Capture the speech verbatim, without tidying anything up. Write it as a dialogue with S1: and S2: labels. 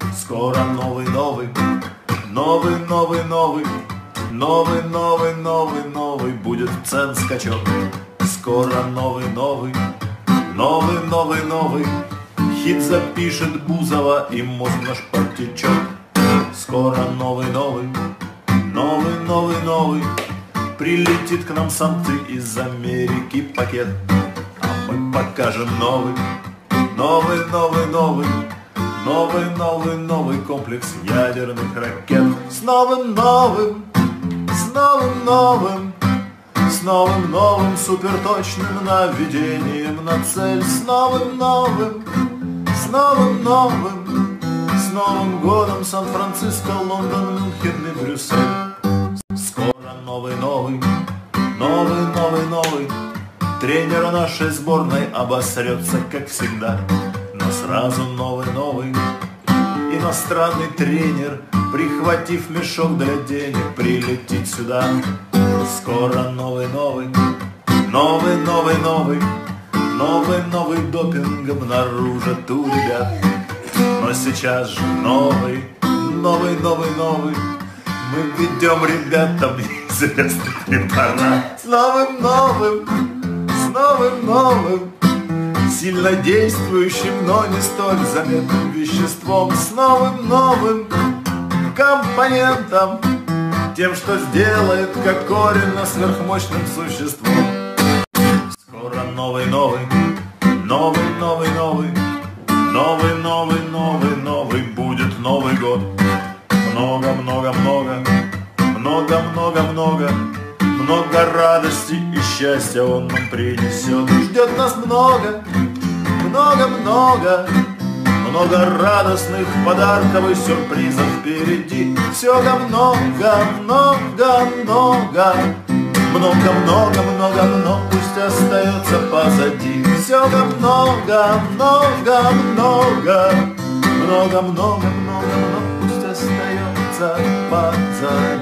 S1: Скоро новый, новый, новый, новый, новый, новый, новый, новый, новый будет цен скачок. Скоро новый, новый, новый, новый, новый хит запишет Бузова, и мозг наш потечет. Скоро новый, новый, новый, новый, новый прилетит к нам Санты из Америки пакет, а мы покажем новый, новый, новый, новый, новый, новый, новый комплекс ядерных ракет. С новым, новым, с новым, новым, с новым, новым суперточным наведением на цель. С новым, новым, с новым, новым, с Новым годом Сан-Франциско, Лондон, Мюнхен и Брюссель. Скоро новый, новый, новый, новый, новый тренер нашей сборной обосрется, как всегда. Но сразу новый, новый иностранный тренер, прихватив мешок для денег, прилетит сюда. Скоро новый, новый, новый, новый, новый, новый, новый допинг обнаружат у ребят. Но сейчас же новый, новый, новый, новый мы ведем ребятам известный препарат. С новым, новым, с новым, новым сильно действующим, но не столь заметным веществом. С новым, новым компонентом, тем, что сделает Кокорина сверхмощным существом. Скоро новый, новый, новый, новый, новый, новый, новый, новый, новый будет Новый год. Много, много, много, много, много, много, много радости и счастья он нам принесет. Ждет нас много, много, много, много радостных подарков и сюрпризов впереди. Всего много, много, много, много, много, много, много, пусть остается позади. Всего много, много, много, много, много, много, много, пусть остается позади.